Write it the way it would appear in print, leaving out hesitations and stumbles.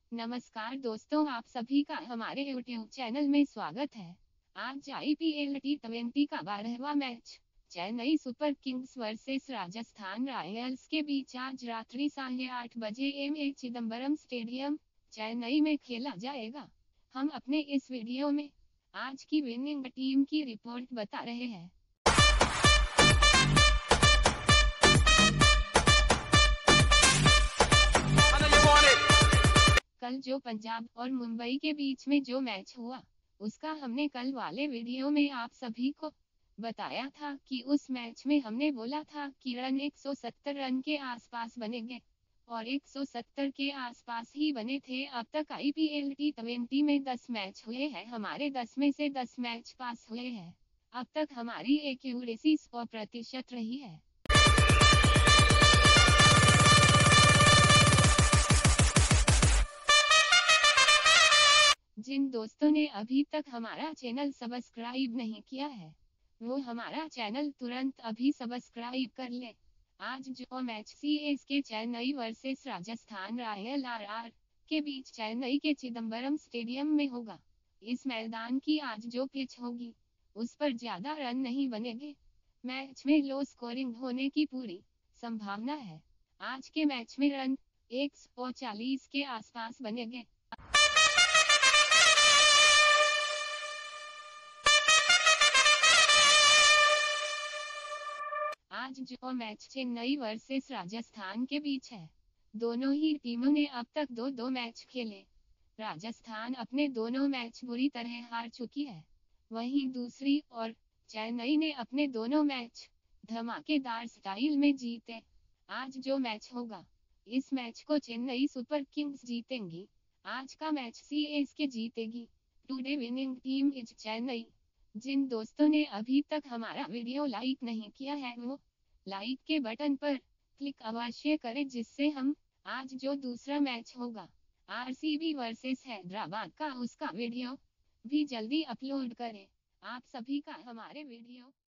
नमस्कार दोस्तों, आप सभी का हमारे YouTube चैनल में स्वागत है। आज IPL T20 का 12वां match Chennai Super Kings versus Rajasthan Royals के बीच आज रात्रि 8:30 बजे एमए चिदम्बरम स्टेडियम चेन्नई में खेला जाएगा। हम अपने इस वीडियो में आज की विनिंग टीम की रिपोर्ट बता रहे हैं। कल जो पंजाब और मुंबई के बीच में जो मैच हुआ, उसका हमने कल वाले वीडियो में आप सभी को बताया था कि उस मैच में हमने बोला था कि रन 170 रन के आसपास बनेंगे और 170 के आसपास ही बने थे। अब तक IPL T20 में 10 मैच हुए हैं, हमारे 10 में से 10 मैच पास हुए हैं। अब तक हमारी एक्यूरेसी 100% रही है। जिन दोस्तों ने अभी तक हमारा चैनल सब्सक्राइब नहीं किया है, वो हमारा चैनल तुरंत अभी सब्सक्राइब कर ले। आज जो match CSK Chennai versus Rajasthan Royal RR के बीच चेन्नई के चिदम्बरम स्टेडियम में होगा। इस मैदान की आज जो पिच होगी, उस पर ज्यादा रन नहीं बनेंगे। मैच में लो स्कोरिंग होने की पूरी संभावना है। आज के मैच में रन 140 के आसपास बनेंगे। आज जो मैच चेन्नई वर्सेस राजस्थान के बीच है, दोनों ही टीमों ने अब तक दो मैच खेले। राजस्थान अपने दोनों मैच बुरी तरह हार चुकी है, वहीं दूसरी और चेन्नई ने अपने दोनों मैच धमाकेदार स्टाइल में जीते। आज जो मैच होगा, इस मैच को चेन्नई सुपर किंग्स जीतेंगी। आज का मैच CSK जीतेगी। Today winning team is Chennai. जिन दोस्तों ने अभी तक हमारा वीडियो लाइक नहीं किया है, वो लाइक के बटन पर क्लिक अवश्य करें, जिससे हम आज जो दूसरा मैच होगा RCB वर्सेस हैदराबाद का, उसका वीडियो भी जल्दी अपलोड करें। आप सभी का हमारे वीडियो